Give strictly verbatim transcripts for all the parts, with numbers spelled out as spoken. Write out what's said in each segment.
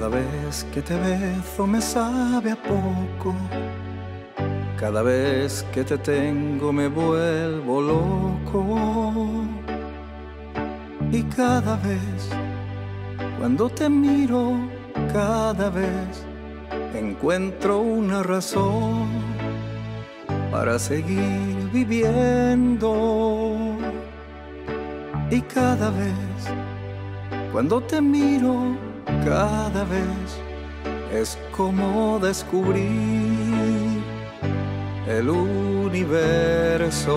Cada vez que te beso me sabe a poco. Cada vez que te tengo me vuelvo loco. Y cada vez, cuando te miro, cada vez encuentro una razón para seguir viviendo. Y cada vez, cuando te miro, cada vez es como descubrir el universo.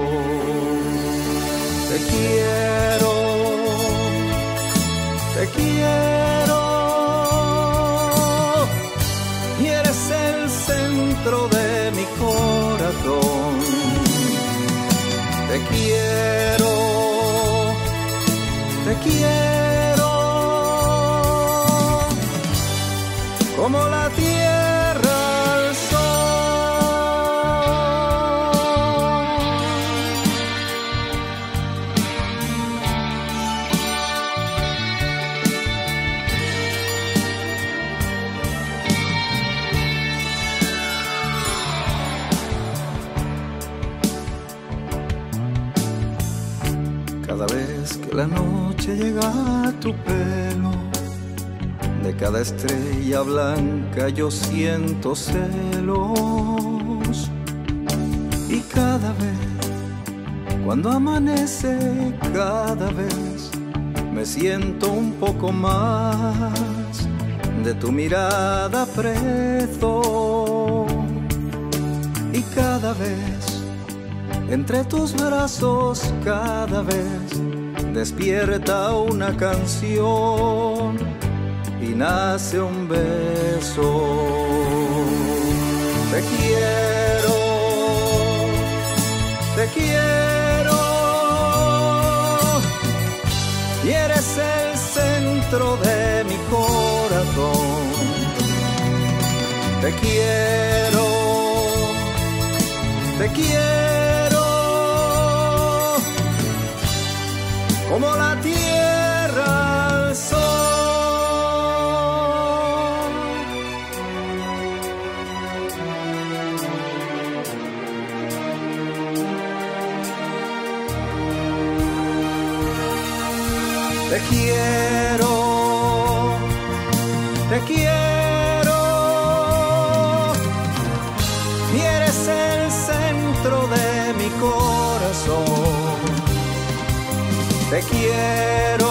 Te quiero, te quiero, y eres el centro de mi corazón. Te quiero, te quiero, como la tierra al Cada vez que la noche llega a tu pelo, de cada estrella blanca yo siento celos. Y cada vez, cuando amanece, cada vez me siento un poco más de tu mirada preso. Y cada vez, entre tus brazos, cada vez despierta una canción y nace un beso. Te quiero, te quiero, y eres el centro de mi corazón. Te quiero, te quiero, como la tierra al sol. Te quiero, te quiero, y eres el centro de mi corazón. Te quiero,